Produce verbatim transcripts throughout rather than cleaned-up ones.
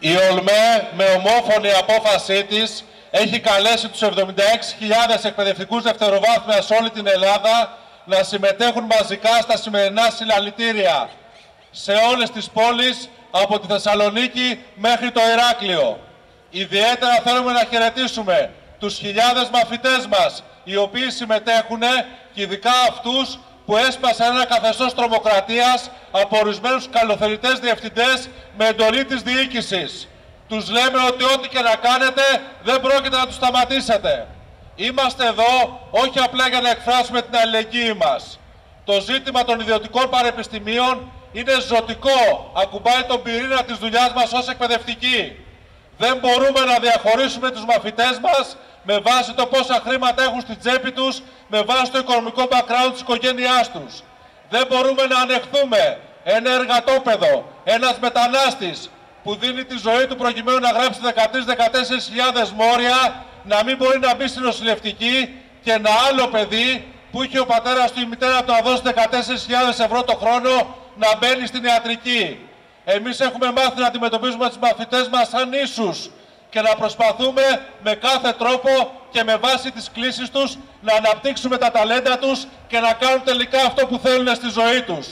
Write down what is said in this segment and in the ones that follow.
Η ΟΛΜΕ με ομόφωνη απόφασή της έχει καλέσει τους εβδομήντα έξι χιλιάδες εκπαιδευτικούς δευτεροβάθμια σε όλη την Ελλάδα να συμμετέχουν μαζικά στα σημερινά συλλαλητήρια σε όλες τις πόλεις από τη Θεσσαλονίκη μέχρι το Ηράκλειο. Ιδιαίτερα θέλουμε να χαιρετήσουμε τους χιλιάδες μαθητές μας οι οποίοι συμμετέχουν και ειδικά αυτούς που έσπασαν ένα καθεστώς τρομοκρατίας από ορισμένους καλοθερητές διευθυντές με εντολή της διοίκησης. Τους λέμε ότι ό,τι και να κάνετε δεν πρόκειται να τους σταματήσετε. Είμαστε εδώ όχι απλά για να εκφράσουμε την αλληλεγγύη μας. Το ζήτημα των ιδιωτικών πανεπιστημίων είναι ζωτικό, ακουμπάει τον πυρήνα της δουλειάς μας ως εκπαιδευτικοί. Δεν μπορούμε να διαχωρίσουμε τους μαθητές μας με βάση το πόσα χρήματα έχουν στην τσέπη τους, με βάση το οικονομικό background της οικογένειάς τους. Δεν μπορούμε να ανεχθούμε ένα εργατόπαιδο, ένας μετανάστης που δίνει τη ζωή του προκειμένου να γράψει δεκατρείς με δεκατέσσερις χιλιάδες μόρια, να μην μπορεί να μπει στη νοσηλευτική και ένα άλλο παιδί που είχε ο πατέρας του ή η μητέρα του να δώσει δεκατέσσερις χιλιάδες ευρώ το χρόνο να μπαίνει στην ιατρική. Εμείς έχουμε μάθει να αντιμετωπίζουμε τους μαθητές μας σαν ίσους και να προσπαθούμε με κάθε τρόπο και με βάση τις κλήσεις τους να αναπτύξουμε τα ταλέντα τους και να κάνουν τελικά αυτό που θέλουν στη ζωή τους.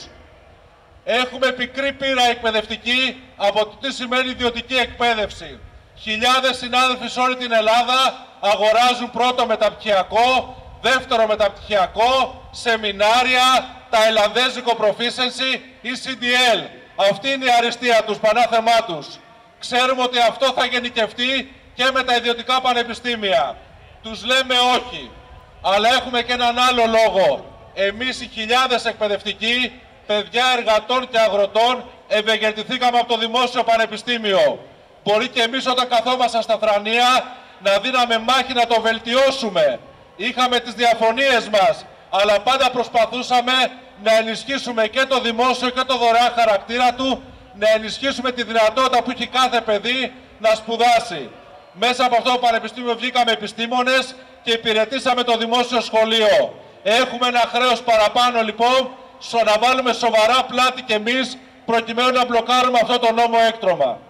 Έχουμε πικρή πείρα εκπαιδευτική από το τι σημαίνει ιδιωτική εκπαίδευση. Χιλιάδες συνάδελφοι σε όλη την Ελλάδα αγοράζουν πρώτο μεταπτυχιακό, δεύτερο μεταπτυχιακό, σεμινάρια, τα Ελλανδέζικο Proficiency ή σι ντι ελ. Αυτή είναι η αριστεία τους, πανάθεμά τους. Ξέρουμε ότι αυτό θα γενικευτεί και με τα ιδιωτικά πανεπιστήμια. Τους λέμε όχι. Αλλά έχουμε και έναν άλλο λόγο. Εμείς οι χιλιάδες εκπαιδευτικοί, παιδιά εργατών και αγροτών, ευεργετηθήκαμε από το Δημόσιο Πανεπιστήμιο. Μπορεί και εμείς όταν καθόμασταν στα θρανία να δίναμε μάχη να το βελτιώσουμε. Είχαμε τις διαφωνίες μας, αλλά πάντα προσπαθούσαμε να ενισχύσουμε και το δημόσιο και το δωρεάν χαρακτήρα του, να ενισχύσουμε τη δυνατότητα που έχει κάθε παιδί να σπουδάσει. Μέσα από αυτό το πανεπιστήμιο βγήκαμε επιστήμονες και υπηρετήσαμε το δημόσιο σχολείο. Έχουμε ένα χρέος παραπάνω λοιπόν, στο να βάλουμε σοβαρά πλάτη κι εμείς, προκειμένου να μπλοκάρουμε αυτό το νόμο έκτρωμα.